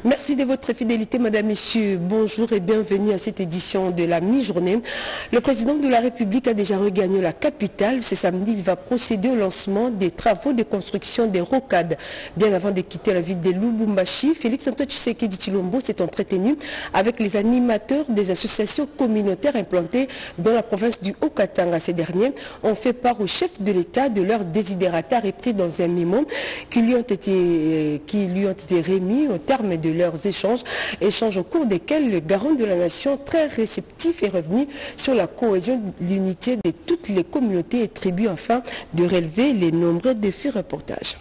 Merci de votre fidélité, Madame, Messieurs. Bonjour et bienvenue à cette édition de la mi-journée. Le président de la République a déjà regagné la capitale. Ce samedi, il va procéder au lancement des travaux de construction des rocades. Bien avant de quitter la ville de Lubumbashi, Félix-Antoine Tshisekedi Tshilombo s'est entretenu avec les animateurs des associations communautaires implantées dans la province du Haut-Katanga. Ces derniers ont fait part au chef de l'État de leurs désidérata repris dans un mémo qui lui ont été remis au terme de leurs échanges au cours desquels le garant de la nation, très réceptif, est revenu sur la cohésion, l'unité de toutes les communautés et tribus afin de relever les nombreux défis. Reportage.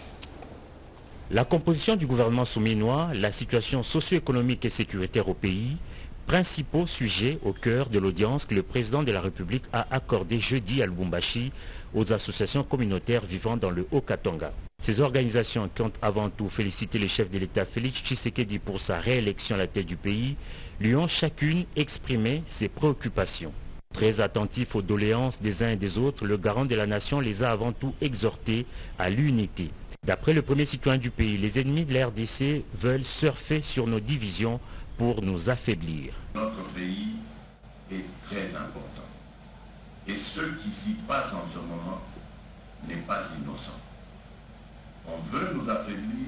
La composition du gouvernement souminois, la situation socio-économique et sécuritaire au pays, principaux sujets au cœur de l'audience que le président de la République a accordé jeudi à Lubumbashi aux associations communautaires vivant dans le Haut-Katanga. Ces organisations qui ont avant tout félicité le chef de l'État Félix Tshisekedi pour sa réélection à la tête du pays, lui ont chacune exprimé ses préoccupations. Très attentif aux doléances des uns et des autres, le garant de la nation les a avant tout exhortés à l'unité. D'après le premier citoyen du pays, les ennemis de la RDC veulent surfer sur nos divisions pour nous affaiblir. Notre pays est très important. Et ce qui s'y passe en ce moment n'est pas innocent. On veut nous affaiblir,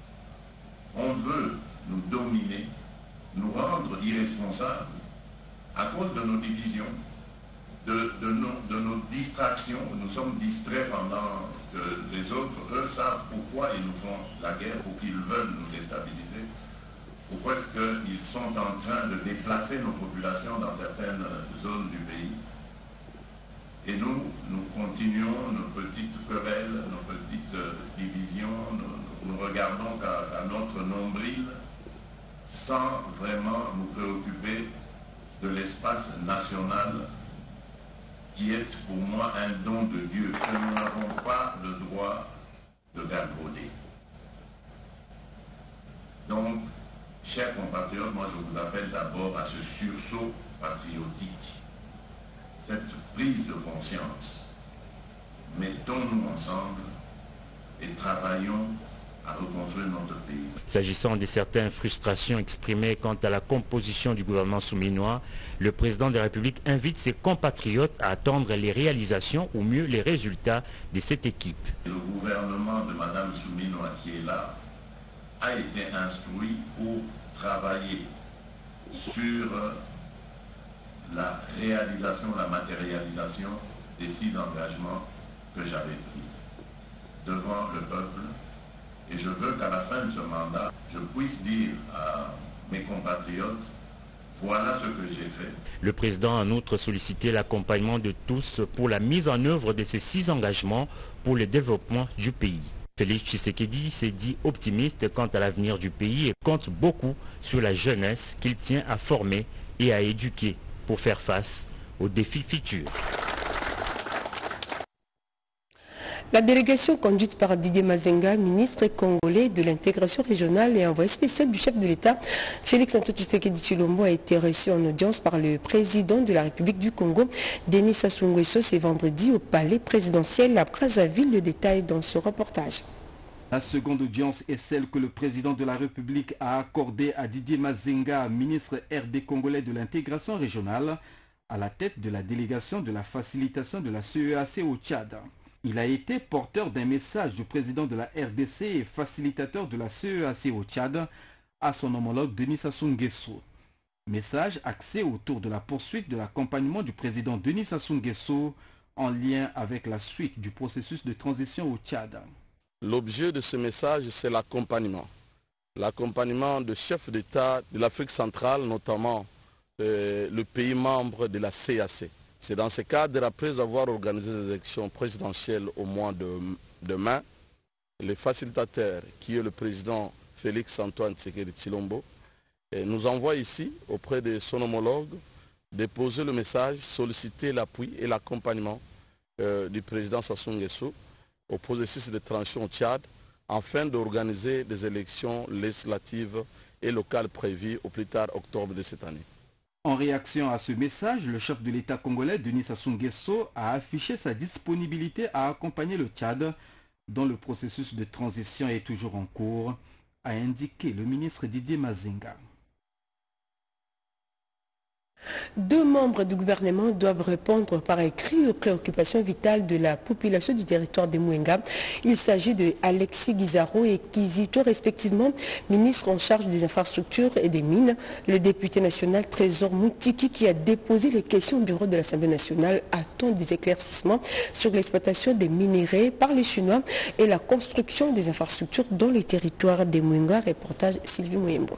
on veut nous dominer, nous rendre irresponsables à cause de nos divisions, de nos distractions. Nous sommes distraits pendant que les autres, eux, savent pourquoi ils nous font la guerre, pour qu'ils veulent nous déstabiliser. Pourquoi est-ce qu'ils sont en train de déplacer nos populations dans certaines zones du pays? Et nous continuons nos petites querelles, nos petites divisions, nous regardons qu'à notre nombril sans vraiment nous préoccuper de l'espace national qui est pour moi un don de Dieu, que nous n'avons pas le droit de galvauder. Donc, chers compatriotes, moi je vous appelle d'abord à ce sursaut patriotique, cette prise de conscience. Mettons-nous ensemble et travaillons à reconstruire notre pays. S'agissant de certaines frustrations exprimées quant à la composition du gouvernement souminois, le président de la République invite ses compatriotes à attendre les réalisations ou mieux les résultats de cette équipe. Le gouvernement de Mme Souminois qui est là a été instruit pour travailler sur la réalisation, la matérialisation des 6 engagements que j'avais pris devant le peuple. Et je veux qu'à la fin de ce mandat, je puisse dire à mes compatriotes, voilà ce que j'ai fait. Le président a en outre sollicité l'accompagnement de tous pour la mise en œuvre de ces 6 engagements pour le développement du pays. Félix Tshisekedi s'est dit optimiste quant à l'avenir du pays et compte beaucoup sur la jeunesse qu'il tient à former et à éduquer pour faire face aux défis futurs. La délégation conduite par Didier Mazenga, ministre congolais de l'intégration régionale et envoyé spécial du chef de l'État, Félix-Antoine Tshisekedi Tshilombo, a été reçu en audience par le président de la République du Congo, Denis Sassou Nguesso, ce vendredi au palais présidentiel à Brazzaville. Le détail dans ce reportage. La seconde audience est celle que le président de la République a accordée à Didier Mazenga, ministre RD congolais de l'intégration régionale, à la tête de la délégation de la facilitation de la CEAC au Tchad. Il a été porteur d'un message du président de la RDC et facilitateur de la CEAC au Tchad à son homologue Denis Sassou Nguesso. Message axé autour de la poursuite de l'accompagnement du président Denis Sassou Nguesso en lien avec la suite du processus de transition au Tchad. L'objet de ce message, c'est l'accompagnement. L'accompagnement de chefs d'État de l'Afrique centrale, notamment le pays membre de la CEAC. C'est dans ce cadre, après avoir organisé les élections présidentielles au mois de mai, le facilitateur, qui est le président Félix-Antoine Tshisekedi Tshilombo, nous envoie ici, auprès de son homologue, déposer le message, solliciter l'appui et l'accompagnement du président Sassou Nguesso au processus de transition au Tchad, afin d'organiser des élections législatives et locales prévues au plus tard octobre de cette année. En réaction à ce message, le chef de l'État congolais, Denis Sassou Nguesso, a affiché sa disponibilité à accompagner le Tchad dont le processus de transition est toujours en cours a indiqué le ministre Didier Mazinga. 2 membres du gouvernement doivent répondre par écrit aux préoccupations vitales de la population du territoire de Mwenga. Il s'agit de Alexis Guizaro et Kizito, respectivement ministre en charge des infrastructures et des mines. Le député national Trésor Moutiki, qui a déposé les questions au bureau de l'Assemblée nationale, attend des éclaircissements sur l'exploitation des minerais par les Chinois et la construction des infrastructures dans les territoires de Mwenga. Reportage Sylvie Mouyembo.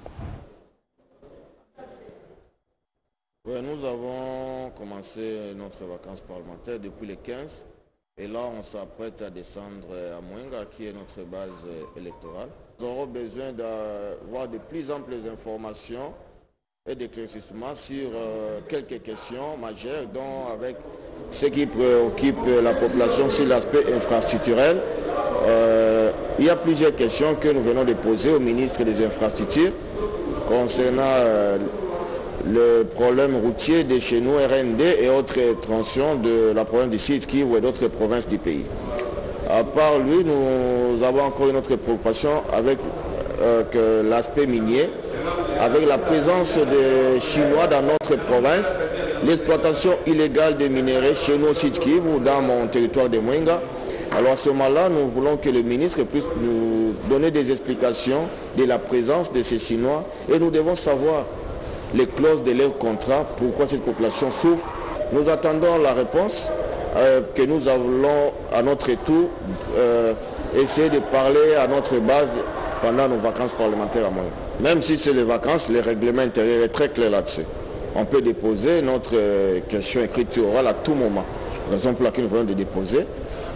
Ouais, nous avons commencé notre vacances parlementaires depuis le 15 et là on s'apprête à descendre à Mwenga qui est notre base électorale. Nous aurons besoin d'avoir de plus amples informations et d'éclaircissements sur quelques questions majeures, dont avec ce qui préoccupe la population sur l'aspect infrastructurel. Il y a plusieurs questions que nous venons de poser au ministre des Infrastructures concernant le problème routier de chez nous, RND et autres transitions de la province du Sud Kivu et d'autres provinces du pays. À part lui, nous avons encore une autre préoccupation avec l'aspect minier, avec la présence des Chinois dans notre province, l'exploitation illégale des minéraux chez nous au Sud Kivu, dans mon territoire de Mwenga. Alors à ce moment-là, nous voulons que le ministre puisse nous donner des explications de la présence de ces Chinois et nous devons savoir les clauses de leur contrat, pourquoi cette population souffre. Nous attendons la réponse que nous allons à notre tour essayer de parler à notre base pendant nos vacances parlementaires à Mwenga. Même si c'est les vacances, le règlement intérieur est très clair là-dessus. On peut déposer notre question écrite orale à tout moment. Raison pour laquelle nous venons de déposer.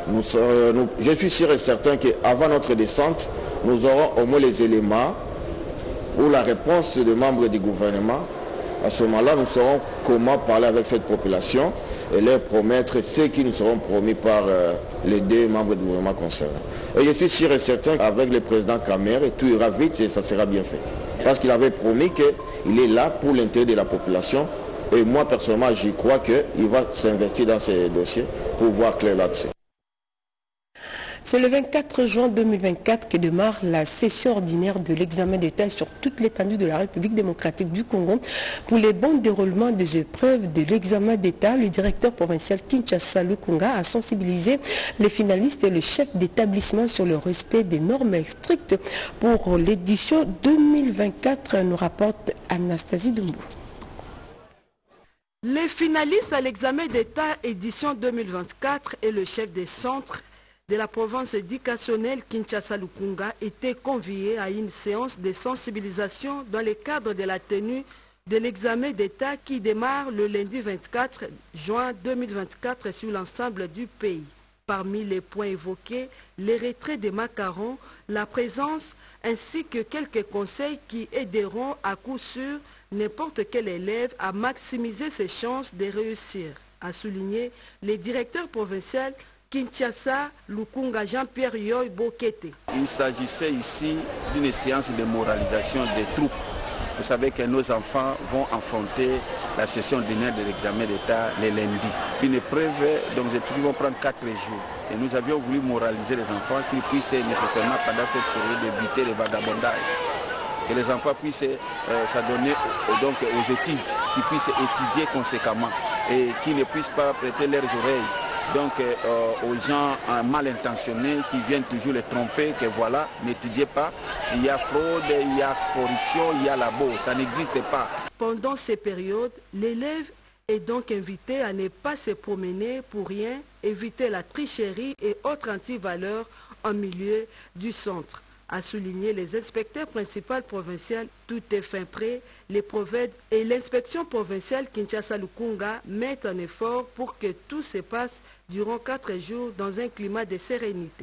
Je suis sûr et certain qu'avant notre descente, nous aurons au moins les éléments ou la réponse des membres du gouvernement. À ce moment-là, nous saurons comment parler avec cette population et leur promettre ce qui nous seront promis par les 2 membres du gouvernement concernés. Et je suis sûr et certain qu'avec le président Kamer, tout ira vite et ça sera bien fait. Parce qu'il avait promis qu'il est là pour l'intérêt de la population. Et moi, personnellement, j'y crois qu'il va s'investir dans ces dossiers pour voir clair là-dessus. C'est le 24 juin 2024 que démarre la session ordinaire de l'examen d'État sur toute l'étendue de la République démocratique du Congo. Pour les bons déroulements des épreuves de l'examen d'État, le directeur provincial Kinshasa Lukunga a sensibilisé les finalistes et le chef d'établissement sur le respect des normes strictes pour l'édition 2024, nous rapporte Anastasie Dumbo. Les finalistes à l'examen d'État édition 2024 et le chef des centres de la province éducationnelle Kinshasa Lukunga étaient conviés à une séance de sensibilisation dans le cadre de la tenue de l'examen d'État qui démarre le lundi 24 juin 2024 sur l'ensemble du pays. Parmi les points évoqués, les retraits des macarons, la présence ainsi que quelques conseils qui aideront à coup sûr n'importe quel élève à maximiser ses chances de réussir, a souligné le directeur provincial Kinshasa Lukunga Jean-Pierre Yoy Bokete. Il s'agissait ici d'une séance de moralisation des troupes. Vous savez que nos enfants vont affronter la session ordinaire de l'examen d'État les lundis. Une épreuve dont les études vont prendre 4 jours. Et nous avions voulu moraliser les enfants qu'ils puissent nécessairement pendant cette période éviter le vagabondage. Que les enfants puissent s'adonner donc aux études, qu'ils puissent étudier conséquemment et qu'ils ne puissent pas prêter leurs oreilles donc aux gens mal intentionnés qui viennent toujours les tromper que voilà, n'étudiez pas, il y a fraude, il y a corruption, il y a labo, ça n'existe pas. Pendant ces périodes, l'élève est donc invité à ne pas se promener pour rien, éviter la tricherie et autres antivaleurs en milieu du centre. A souligné les inspecteurs principaux provinciaux, tout est fin prêt, les prophètes et l'inspection provinciale Kinshasa Lukunga mettent un effort pour que tout se passe durant 4 jours dans un climat de sérénité.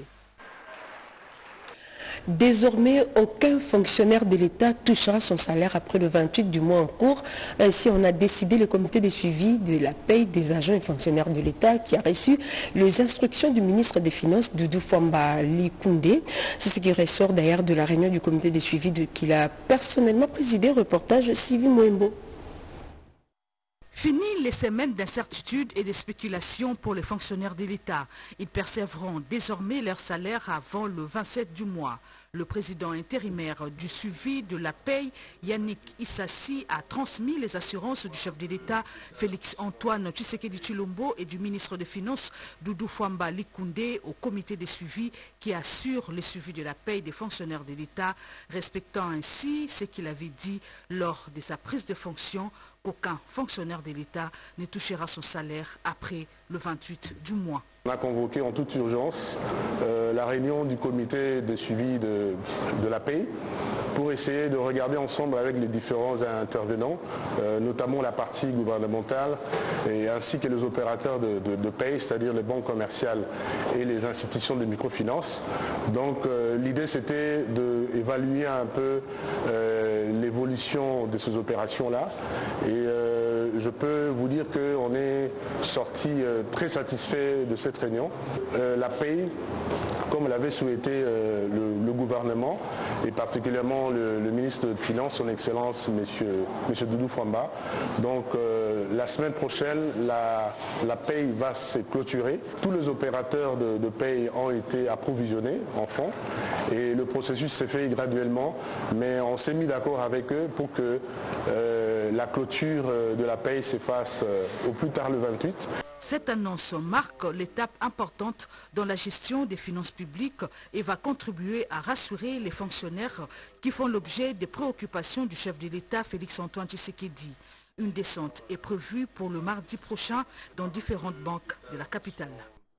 Désormais, aucun fonctionnaire de l'État touchera son salaire après le 28 du mois en cours. Ainsi, on a décidé le comité de suivi de la paye des agents et fonctionnaires de l'État qui a reçu les instructions du ministre des Finances, Doudou Famba Likunde. C'est ce qui ressort d'ailleurs de la réunion du comité de suivi qu'il a personnellement présidé. Reportage Sylvie Moembo. Fini les semaines d'incertitude et de spéculation pour les fonctionnaires de l'État. Ils percevront désormais leur salaire avant le 27 du mois. Le président intérimaire du suivi de la paye, Yannick Issassi, a transmis les assurances du chef de l'État, Félix-Antoine Tshisekedi Tshilombo, et du ministre des Finances, Doudou Fwamba Likoundé, au comité de suivi qui assure le suivi de la paye des fonctionnaires de l'État, respectant ainsi ce qu'il avait dit lors de sa prise de fonction, qu'aucun fonctionnaire de l'État ne touchera son salaire après le 28 du mois. On a convoqué en toute urgence la réunion du comité de suivi de la paye pour essayer de regarder ensemble avec les différents intervenants, notamment la partie gouvernementale et ainsi que les opérateurs de paye, c'est-à-dire les banques commerciales et les institutions de microfinance. Donc l'idée c'était d'évaluer un peu l'évolution de ces opérations-là et je peux vous dire qu'on est sorti très satisfait de cette réunion. La paye, comme l'avait souhaité le gouvernement et particulièrement le ministre des Finances, son Excellence, M. Doudou Fwamba. Donc la semaine prochaine, la paye va se clôturer. Tous les opérateurs de paye ont été approvisionnés en fonds et le processus s'est fait graduellement, mais on s'est mis d'accord avec eux pour que la clôture de la paye se fasse au plus tard le 28. Cette annonce marque l'étape importante dans la gestion des finances publiques et va contribuer à rassurer les fonctionnaires qui font l'objet des préoccupations du chef de l'État, Félix-Antoine Tshisekedi. Une descente est prévue pour le mardi prochain dans différentes banques de la capitale.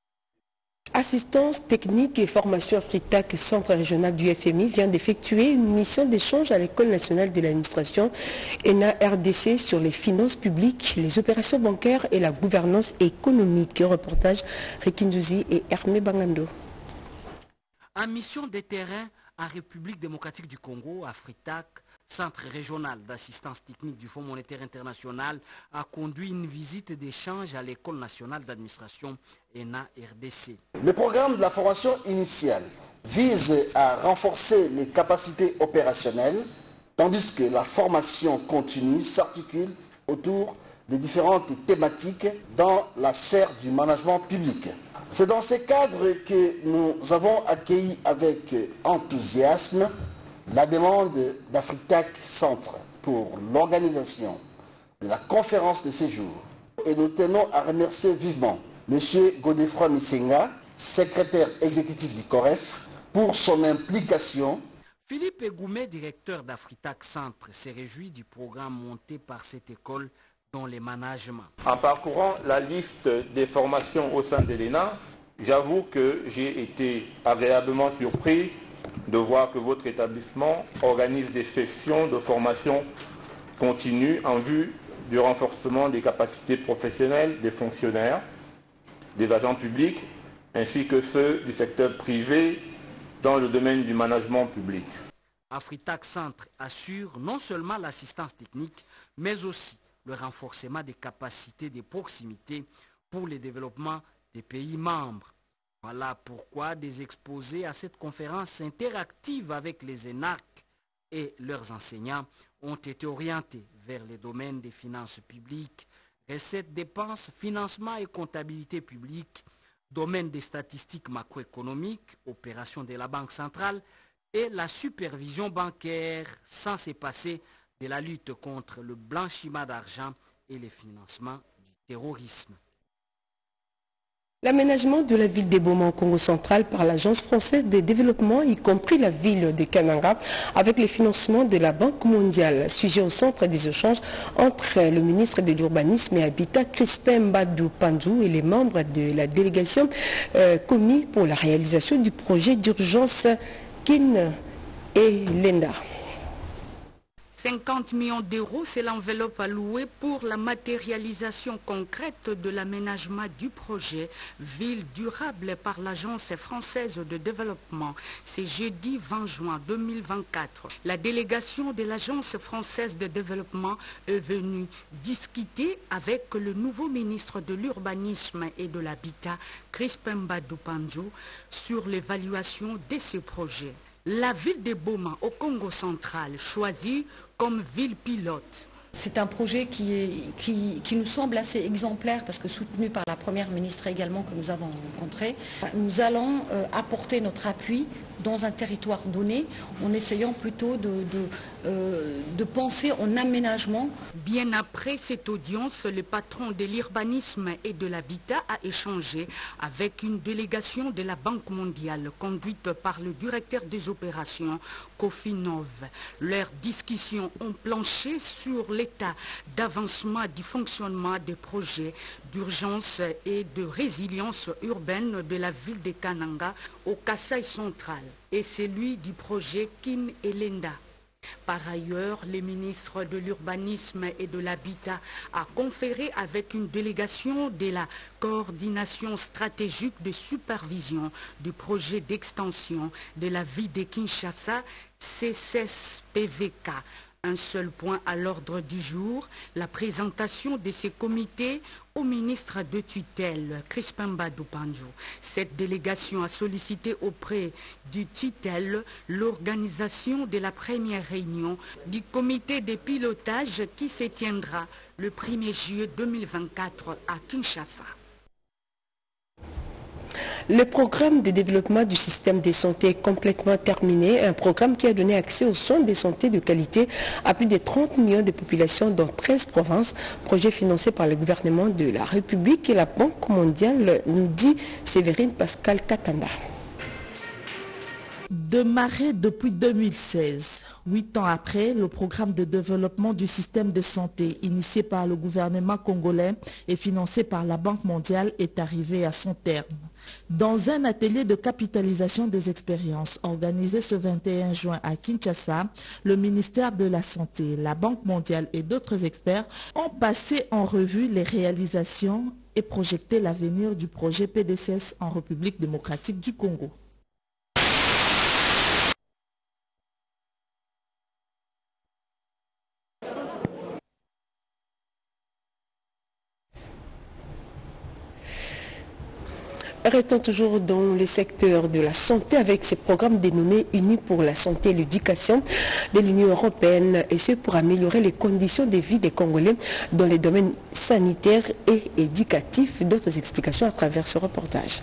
Assistance technique et formation Afritac, centre régional du FMI, vient d'effectuer une mission d'échange à l'École nationale de l'administration ENA-RDC sur les finances publiques, les opérations bancaires et la gouvernance économique. Reportage Rekindouzi et Hermé Bangando. En mission de terrain en République démocratique du Congo, Afritac, centre régional d'assistance technique du Fonds monétaire international, a conduit une visite d'échange à l'École nationale d'administration ENA-RDC. Le programme de la formation initiale vise à renforcer les capacités opérationnelles, tandis que la formation continue s'articule autour des différentes thématiques dans la sphère du management public. C'est dans ce cadre que nous avons accueilli avec enthousiasme la demande d'Afritac Centre pour l'organisation de la conférence de séjour. Et nous tenons à remercier vivement M. Godefroy Misenga, secrétaire exécutif du COREF, pour son implication. Philippe Egoumet, directeur d'Afritac Centre, s'est réjoui du programme monté par cette école dans les managements. En parcourant la liste des formations au sein de l'ENA, j'avoue que j'ai été agréablement surpris de voir que votre établissement organise des sessions de formation continue en vue du renforcement des capacités professionnelles des fonctionnaires, des agents publics, ainsi que ceux du secteur privé dans le domaine du management public. Afritac Centre assure non seulement l'assistance technique, mais aussi le renforcement des capacités de proximité pour le développement des pays membres. Voilà pourquoi des exposés à cette conférence interactive avec les ENAC et leurs enseignants ont été orientés vers les domaines des finances publiques, recettes, dépenses, financement et comptabilité publique, domaine des statistiques macroéconomiques, opérations de la Banque centrale et la supervision bancaire, sans se passer de la lutte contre le blanchiment d'argent et le financement du terrorisme. L'aménagement de la ville des Boma au Congo central par l'Agence française de développement, y compris la ville de Kananga, avec le financement de la Banque mondiale. Sujet au centre des échanges entre le ministre de l'Urbanisme et Habitat, Crispin Mbadou Pandou, et les membres de la délégation commis pour la réalisation du projet d'urgence Kin et Lenda. 50 millions d'euros, c'est l'enveloppe allouée pour la matérialisation concrète de l'aménagement du projet Ville durable par l'Agence française de développement. C'est jeudi 20 juin 2024. La délégation de l'Agence française de développement est venue discuter avec le nouveau ministre de l'Urbanisme et de l'Habitat, Crispin Mbadou Pandou, sur l'évaluation de ce projet. La ville de Boma au Congo central choisie comme ville pilote. C'est un projet qui nous semble assez exemplaire parce que soutenu par la Première ministre également que nous avons rencontré. Nous allons apporter notre appui dans un territoire donné en essayant plutôt de penser en aménagement. Bien après cette audience, le patron de l'urbanisme et de l'habitat a échangé avec une délégation de la Banque mondiale conduite par le directeur des opérations Kofi Nov. Leurs discussions ont planché sur l'état d'avancement du fonctionnement des projets d'urgence et de résilience urbaine de la ville de Kananga au Kasaï central et celui du projet Kin et Lenda. Par ailleurs, le ministre de l'Urbanisme et de l'Habitat a conféré avec une délégation de la coordination stratégique de supervision du projet d'extension de la ville de Kinshasa, CCSPVK. Un seul point à l'ordre du jour, la présentation de ces comités au ministre de tutelle, Crispin Mbadou Pandjou. Cette délégation a sollicité auprès du tutelle l'organisation de la première réunion du comité de pilotage qui se tiendra le 1er juillet 2024 à Kinshasa. Le programme de développement du système de santé est complètement terminé. Un programme qui a donné accès aux soins de santé de qualité à plus de 30 millions de populations dans 13 provinces. Projet financé par le gouvernement de la République et la Banque mondiale, nous dit Séverine Pascal Katanda. Démarré depuis 2016, 8 ans après, le programme de développement du système de santé initié par le gouvernement congolais et financé par la Banque mondiale est arrivé à son terme. Dans un atelier de capitalisation des expériences organisé ce 21 juin à Kinshasa, le ministère de la Santé, la Banque mondiale et d'autres experts ont passé en revue les réalisations et projeté l'avenir du projet PDCS en République démocratique du Congo. Restons toujours dans le secteur de la santé avec ces programmes dénommés Unis pour la santé et l'éducation de l'Union européenne et ce pour améliorer les conditions de vie des Congolais dans les domaines sanitaires et éducatifs. D'autres explications à travers ce reportage.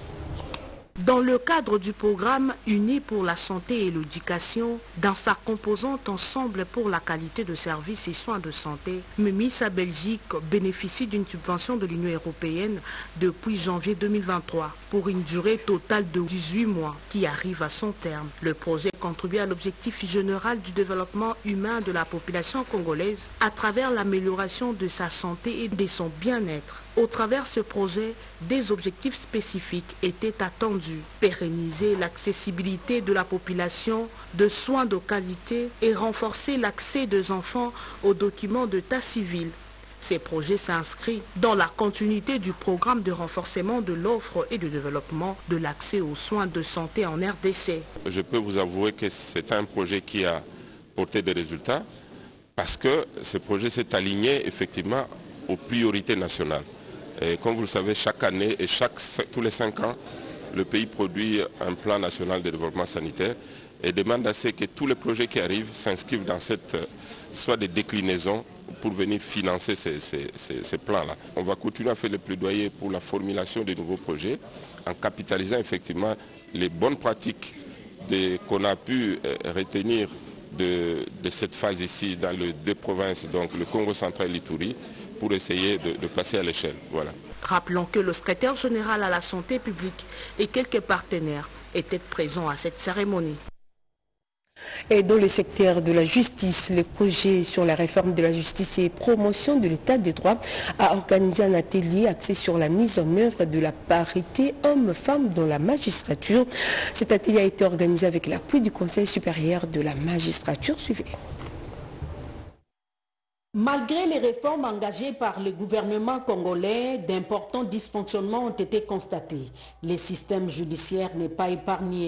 Dans le cadre du programme Unis pour la santé et l'éducation, dans sa composante Ensemble pour la qualité de services et soins de santé, MEMISA Belgique bénéficie d'une subvention de l'Union européenne depuis janvier 2023 pour une durée totale de 18 mois qui arrive à son terme. Le projet contribue à l'objectif général du développement humain de la population congolaise à travers l'amélioration de sa santé et de son bien-être. Au travers de ce projet, des objectifs spécifiques étaient attendus. Pérenniser l'accessibilité de la population de soins de qualité et renforcer l'accès des enfants aux documents d'état civil. Ces projets s'inscrivent dans la continuité du programme de renforcement de l'offre et de développement de l'accès aux soins de santé en RDC. Je peux vous avouer que c'est un projet qui a porté des résultats parce que ce projet s'est aligné effectivement aux priorités nationales. Et comme vous le savez, chaque année et tous les 5 ans, le pays produit un plan national de développement sanitaire et demande à ce que tous les projets qui arrivent s'inscrivent dans cette soit des déclinaisons pour venir financer ces plans-là. On va continuer à faire le plaidoyer pour la formulation de nouveaux projets en capitalisant effectivement les bonnes pratiques qu'on a pu retenir de cette phase ici dans les 2 provinces, donc le Congo central et l'Ituri, pour essayer de passer à l'échelle. Voilà. Rappelons que le secrétaire général à la santé publique et quelques partenaires étaient présents à cette cérémonie. Et dans le secteur de la justice, le projet sur la réforme de la justice et promotion de l'état des droits a organisé un atelier axé sur la mise en œuvre de la parité hommes-femmes dans la magistrature. Cet atelier a été organisé avec l'appui du Conseil supérieur de la magistrature. Suivez. Malgré les réformes engagées par le gouvernement congolais, d'importants dysfonctionnements ont été constatés. Le système judiciaire n'est pas épargné.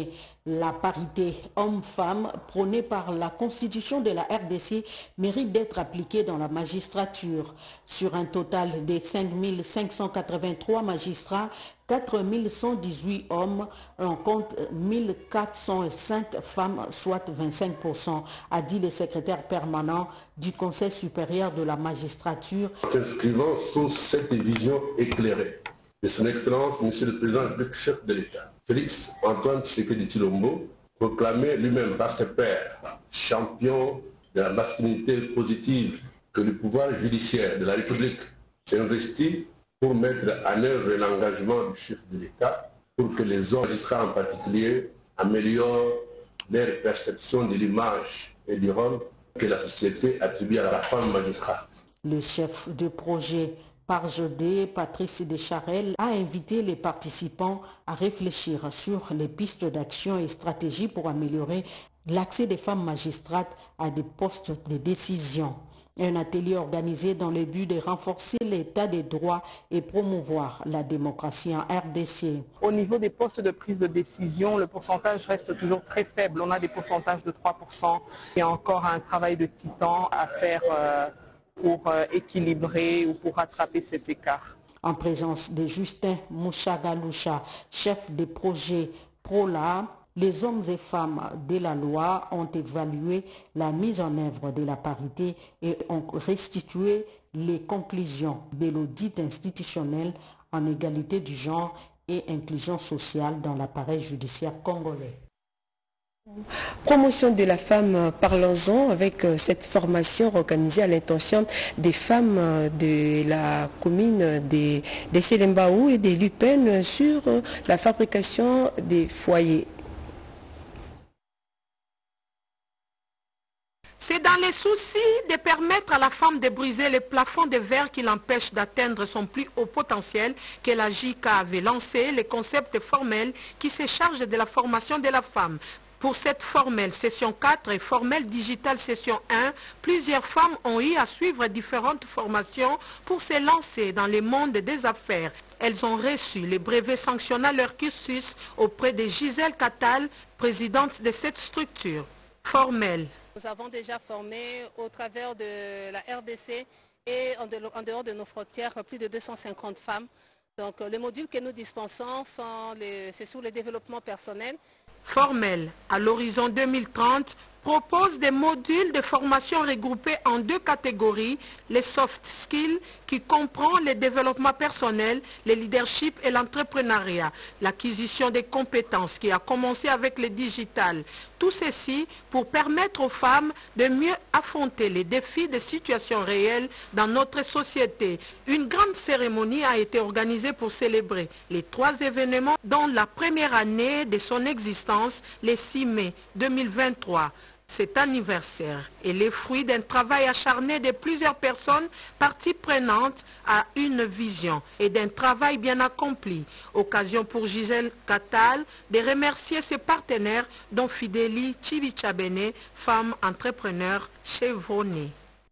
La parité homme-femme prônée par la Constitution de la RDC mérite d'être appliquée dans la magistrature. Sur un total de 5 583 magistrats, 4 118 hommes, on compte 1 405 femmes, soit 25%, a dit le secrétaire permanent du Conseil supérieur de la magistrature. S'inscrivant sous cette vision éclairée de son Excellence, Monsieur le Président du chef de l'État, Félix Antoine Tshisekedi Tshilombo, proclamé lui-même par ses pairs champion de la masculinité positive, que le pouvoir judiciaire de la République s'investit pour mettre en œuvre l'engagement du chef de l'État pour que les hommes magistrats en particulier améliorent leur perception de l'image et du rôle que la société attribue à la femme magistrate. Le chef de projet Parjodé, Patrice Descharel, a invité les participants à réfléchir sur les pistes d'action et stratégies pour améliorer l'accès des femmes magistrates à des postes de décision. Un atelier organisé dans le but de renforcer l'état des droits et promouvoir la démocratie en RDC. Au niveau des postes de prise de décision, le pourcentage reste toujours très faible. On a des pourcentages de 3%. Il y a encore un travail de titan à faire pour équilibrer ou pour rattraper cet écart. En présence de Justin Mouchagaloucha, chef des projets PROLA, les hommes et femmes de la loi ont évalué la mise en œuvre de la parité et ont restitué les conclusions de l'audit institutionnel en égalité du genre et inclusion sociale dans l'appareil judiciaire congolais. Promotion de la femme, parlons-en avec cette formation organisée à l'intention des femmes de la commune de Selembaou et des Lupen sur la fabrication des foyers. C'est dans les soucis de permettre à la femme de briser les plafonds de verre qui l'empêchent d'atteindre son plus haut potentiel que la JICA avait lancé le concept formel qui se charge de la formation de la femme. Pour cette formelle session 4 et formelle digitale session 1, plusieurs femmes ont eu à suivre différentes formations pour se lancer dans le monde des affaires. Elles ont reçu les brevets sanctionnant leur cursus auprès de Gisèle Catal, présidente de cette structure. Formelle. Nous avons déjà formé au travers de la RDC et en dehors de nos frontières plus de 250 femmes. Donc les modules que nous dispensons, c'est sur le développement personnel. Formel, à l'horizon 2030, propose des modules de formation regroupés en deux catégories, les soft skills qui comprend le développement personnel, le leadership et l'entrepreneuriat, l'acquisition des compétences qui a commencé avec le digital. Tout ceci pour permettre aux femmes de mieux affronter les défis des situations réelles dans notre société. Une grande cérémonie a été organisée pour célébrer les 3 événements dont la première année de son existence, le 6 mai 2023. Cet anniversaire est le fruit d'un travail acharné de plusieurs personnes parties prenantes à une vision et d'un travail bien accompli. Occasion pour Gisèle Catal de remercier ses partenaires dont Fidélie Chibichabene, femme entrepreneur chevronnée.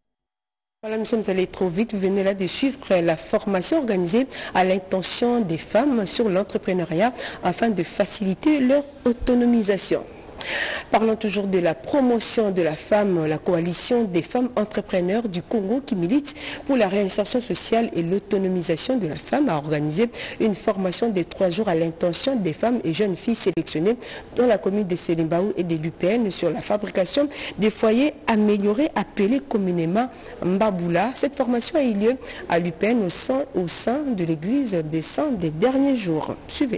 Voilà, nous sommes allés trop vite. Vous venez là de suivre la formation organisée à l'intention des femmes sur l'entrepreneuriat afin de faciliter leur autonomisation. Parlons toujours de la promotion de la femme, la coalition des femmes entrepreneurs du Congo qui milite pour la réinsertion sociale et l'autonomisation de la femme a organisé une formation de 3 jours à l'intention des femmes et jeunes filles sélectionnées dans la commune de Selembaou et de l'UPN sur la fabrication des foyers améliorés appelés communément Mbaboula. Cette formation a eu lieu à l'UPN au sein de l'église des Saints des derniers jours. Suivez.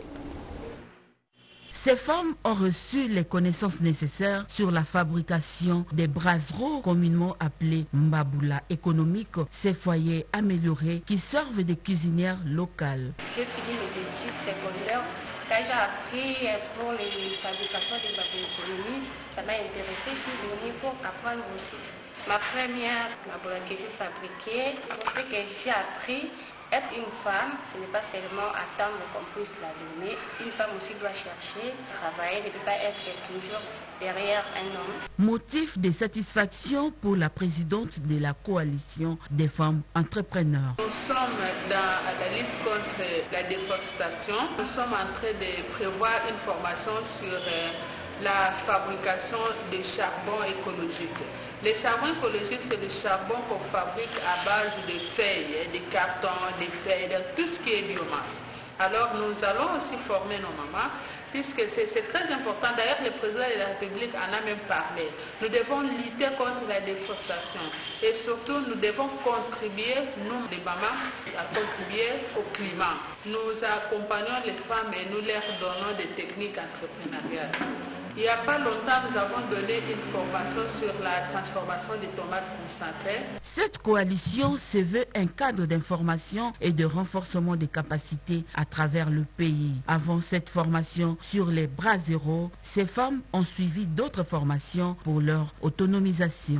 Ces femmes ont reçu les connaissances nécessaires sur la fabrication des brasseries communément appelées Mbaboula économiques, ces foyers améliorés qui servent de cuisinières locales. J'ai fini mes études secondaires. Quand j'ai appris pour les fabrications des Mbaboula économiques, ça m'a intéressé. Je suis venue pour apprendre aussi. Ma première Mbaboula que j'ai fabriquée, pour ce que j'ai appris, être une femme, ce n'est pas seulement attendre qu'on puisse la donner. Une femme aussi doit chercher, travailler, ne peut pas être toujours derrière un homme. Motif de satisfaction pour la présidente de la coalition des femmes entrepreneurs. Nous sommes dans la lutte contre la déforestation. Nous sommes en train de prévoir une formation sur la fabrication de charbon écologique. Le charbon écologique, c'est le charbon qu'on fabrique à base de feuilles, de cartons, de feuilles, de tout ce qui est biomasse. Alors nous allons aussi former nos mamans, puisque c'est très important. D'ailleurs, le président de la République en a même parlé. Nous devons lutter contre la déforestation et surtout nous devons contribuer, nous les mamans, à contribuer au climat. Nous accompagnons les femmes et nous leur donnons des techniques entrepreneuriales. Il n'y a pas longtemps, nous avons donné une formation sur la transformation des tomates concentrées. Cette coalition se veut un cadre d'information et de renforcement des capacités à travers le pays. Avant cette formation sur les bras zéro, ces femmes ont suivi d'autres formations pour leur autonomisation.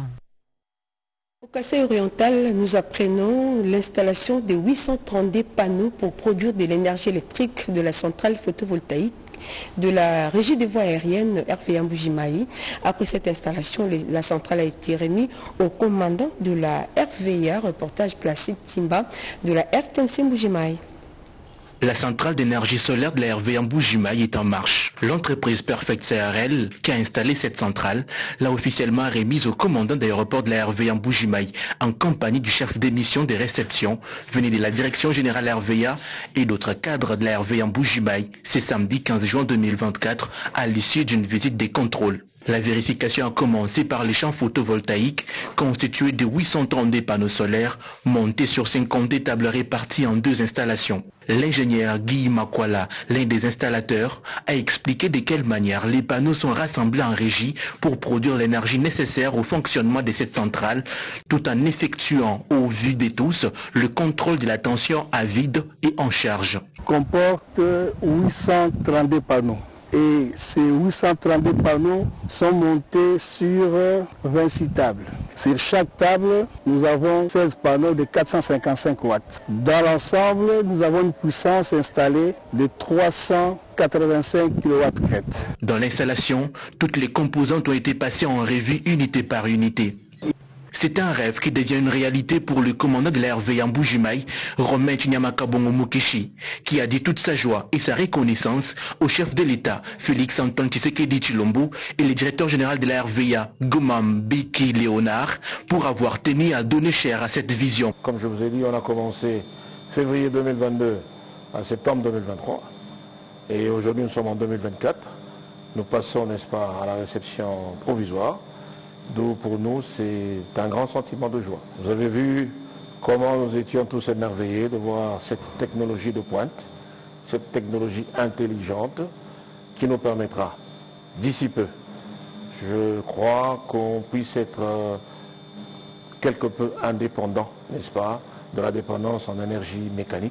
Au Kasaï oriental, nous apprenons l'installation de 832 panneaux pour produire de l'énergie électrique de la centrale photovoltaïque de la Régie des voies aériennes RVA Mbujimayi. Après cette installation, la centrale a été remise au commandant de la RVA, reportage Placide Timba de la RTNC Mbujimayi. La centrale d'énergie solaire de la RVA Mbujimayi est en marche. L'entreprise Perfect CRL, qui a installé cette centrale, l'a officiellement remise au commandant d'aéroport de la RVA Mbujimayi en compagnie du chef d'émission des réceptions venu de la direction générale RVA et d'autres cadres de la RVA Mbujimayi. C'est samedi 15 juin 2024 à l'issue d'une visite des contrôles. La vérification a commencé par les champs photovoltaïques constitués de 832 panneaux solaires montés sur 50 tables réparties en 2 installations. L'ingénieur Guy Makwala, l'un des installateurs, a expliqué de quelle manière les panneaux sont rassemblés en régie pour produire l'énergie nécessaire au fonctionnement de cette centrale, tout en effectuant, au vu de tous, le contrôle de la tension à vide et en charge. Comporte 832 panneaux. Et ces 832 panneaux sont montés sur 26 tables. Sur chaque table, nous avons 16 panneaux de 455 watts. Dans l'ensemble, nous avons une puissance installée de 385 kW. Dans l'installation, toutes les composantes ont été passées en revue unité par unité. C'est un rêve qui devient une réalité pour le commandant de la RVA Mbujimayi, Romain Chinyamaka-Bongo Mukishi, qui a dit toute sa joie et sa reconnaissance au chef de l'État, Félix Antoine Tshisekedi Tshilombo, et le directeur général de la RVA, Gomam Biki Léonard, pour avoir tenu à donner chair à cette vision. Comme je vous ai dit, on a commencé février 2022 à septembre 2023, et aujourd'hui nous sommes en 2024. Nous passons, n'est-ce pas, à la réception provisoire. D'où pour nous c'est un grand sentiment de joie. Vous avez vu comment nous étions tous émerveillés de voir cette technologie de pointe, cette technologie intelligente qui nous permettra d'ici peu, je crois qu'on puisse être quelque peu indépendant, n'est-ce pas, de la dépendance en énergie mécanique.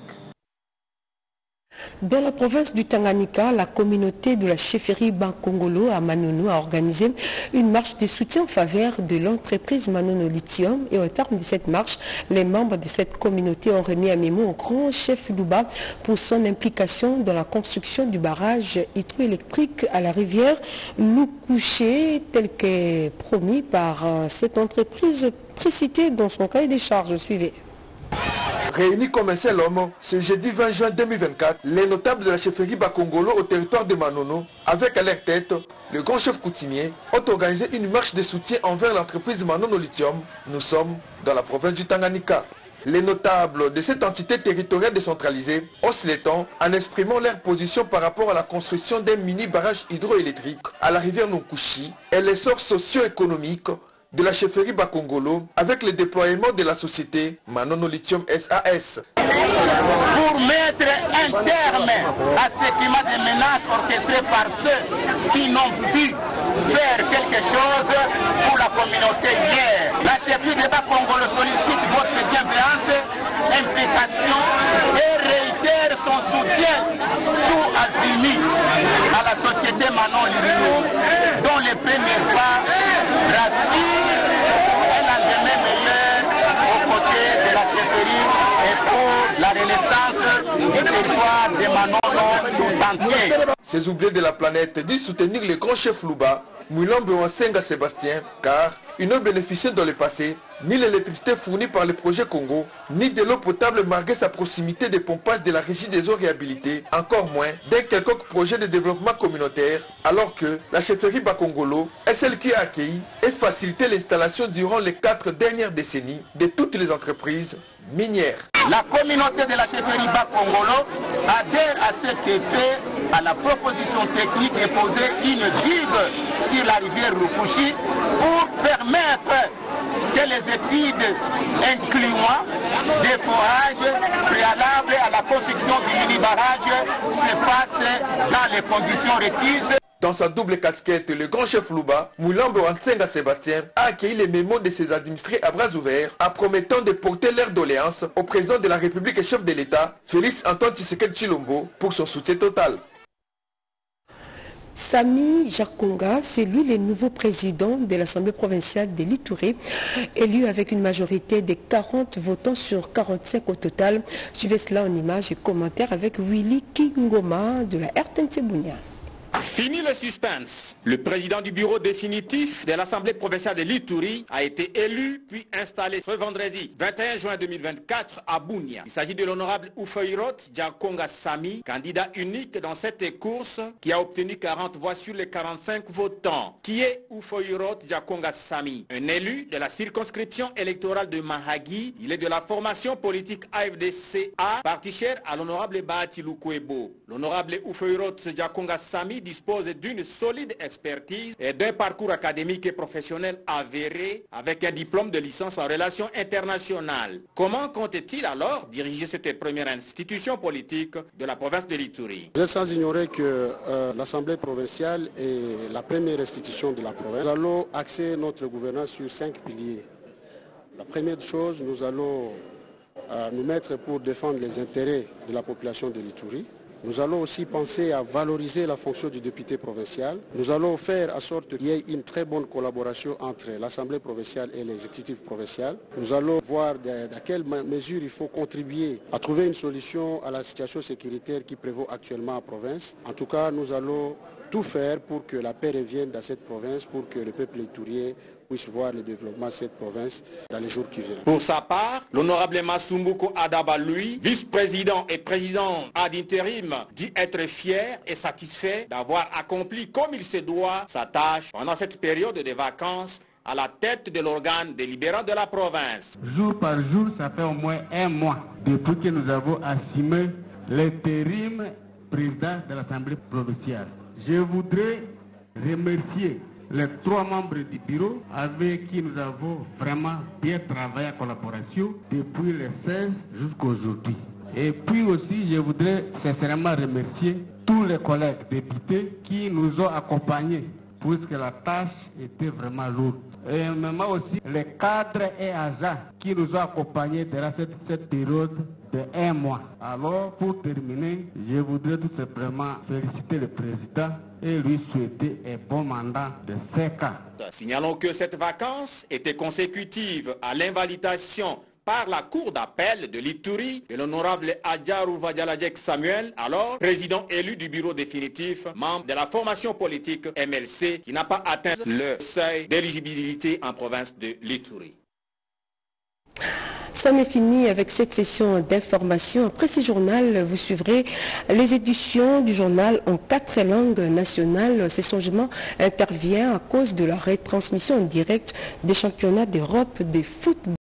Dans la province du Tanganyika, la communauté de la chefferie Bankongolo à Manono a organisé une marche de soutien en faveur de l'entreprise Manono Lithium. Et au terme de cette marche, les membres de cette communauté ont remis un mémo au grand chef Luba pour son implication dans la construction du barrage hydroélectrique à la rivière Loukouché, tel que promis par cette entreprise précitée dans son cahier des charges. Suivez. Réunis comme un seul homme, ce jeudi 20 juin 2024, les notables de la chefferie Bakongolo au territoire de Manono, avec à leur tête le grand chef coutumier, ont organisé une marche de soutien envers l'entreprise Manono Lithium. Nous sommes dans la province du Tanganyika. Les notables de cette entité territoriale décentralisée haussent les tons en exprimant leur position par rapport à la construction d'un mini-barrage hydroélectrique à la rivière Nokouchi et l'essor socio-économique de la chefferie Bakongolo avec le déploiement de la société Manono Lithium SAS. Pour mettre un terme à ce climat de menaces orchestré par ceux qui n'ont pu faire quelque chose pour la communauté hier. La chefferie de Bakongolo sollicite votre bienveillance, implication et réitère son soutien sous azimut à la société Manono Lithium dont les premiers pas rassurent un lendemain meilleur aux côtés de la chefferie et pour la renaissance du territoire de Manono tout entier. Ces oubliés de la planète disent soutenir le grand chef Luba Mouilambe Wansenga Sébastien, car ils n'ont bénéficié dans le passé ni l'électricité fournie par le projet Congo, ni de l'eau potable malgré sa proximité des pompages de la régie des eaux réhabilitées, encore moins d'un quelconque projet de développement communautaire, alors que la chefferie Bakongolo est celle qui a accueilli et facilité l'installation durant les 4 dernières décennies de toutes les entreprises minières. La communauté de la chefferie Bakongolo adhère à cet effet à la proposition technique de poser une digue sur la rivière Rukushi pour permettre que les études incluant des forages préalables à la construction du mini-barrage se fassent dans les conditions requises. Dans sa double casquette, le grand chef Luba, Mouilambe Wansenga Sébastien, a accueilli les mémos de ses administrés à bras ouverts, en promettant de porter leur doléance au président de la République et chef de l'État, Félix Antoine Tshisekedi Tshilombo, pour son soutien total. Sami Jakonga, c'est lui le nouveau président de l'Assemblée provinciale de l'Ituri, élu avec une majorité de 40 votants sur 45 au total. Suivez cela en images et commentaires avec Willy Kingoma de la RTNC Bunia. Fini le suspense. Le président du bureau définitif de l'Assemblée provinciale de l'Ituri a été élu puis installé ce vendredi 21 juin 2024 à Bunia. Il s'agit de l'honorable Ufeirot Jakonga Sami, candidat unique dans cette course qui a obtenu 40 voix sur les 45 votants. Qui est Ufeirot Jakonga Sami? Un élu de la circonscription électorale de Mahagi. Il est de la formation politique AFDCA, parti cher à l'honorable Bahati Lukwebo. L'honorable Ufeirot Jakonga Sami dispose d'une solide expertise et d'un parcours académique et professionnel avéré avec un diplôme de licence en relations internationales. Comment compte-t-il alors diriger cette première institution politique de la province de l'Ituri? Vous êtes sans ignorer que l'Assemblée provinciale est la première institution de la province. Nous allons axer notre gouvernance sur 5 piliers. La première chose, nous allons nous mettre pour défendre les intérêts de la population de l'Ituri. Nous allons aussi penser à valoriser la fonction du député provincial. Nous allons faire en sorte qu'il y ait une très bonne collaboration entre l'Assemblée provinciale et l'exécutif provincial. Nous allons voir dans quelle mesure il faut contribuer à trouver une solution à la situation sécuritaire qui prévaut actuellement en province. En tout cas, nous allons tout faire pour que la paix revienne dans cette province, pour que le peuple iturien puisse voir le développement de cette province dans les jours qui viennent. Pour sa part, l'honorable Masumbuko Adaba, lui, vice-président et président ad intérim, dit être fier et satisfait d'avoir accompli comme il se doit sa tâche pendant cette période de vacances à la tête de l'organe délibérant de la province. Jour par jour, ça fait au moins 1 mois depuis que nous avons assumé l'intérim président de l'Assemblée provinciale. Je voudrais remercier les 3 membres du bureau avec qui nous avons vraiment bien travaillé en collaboration depuis le 16 jusqu'à aujourd'hui. Et puis aussi, je voudrais sincèrement remercier tous les collègues députés qui nous ont accompagnés puisque la tâche était vraiment lourde. Et même aussi les cadres et agents qui nous ont accompagnés durant cette période de 1 mois. Alors, pour terminer, je voudrais tout simplement féliciter le président et lui souhaiter un bon mandat de 5 ans. Signalons que cette vacance était consécutive à l'invalidation par la cour d'appel de l'Ituri de l'honorable Adjarou Vadialadjek Samuel, alors président élu du bureau définitif, membre de la formation politique MLC, qui n'a pas atteint le seuil d'éligibilité en province de l'Ituri. Ça m'est fini avec cette session d'information. Après ce journal, vous suivrez les éditions du journal en 4 langues nationales. Ce changement intervient à cause de la retransmission en direct des championnats d'Europe de football.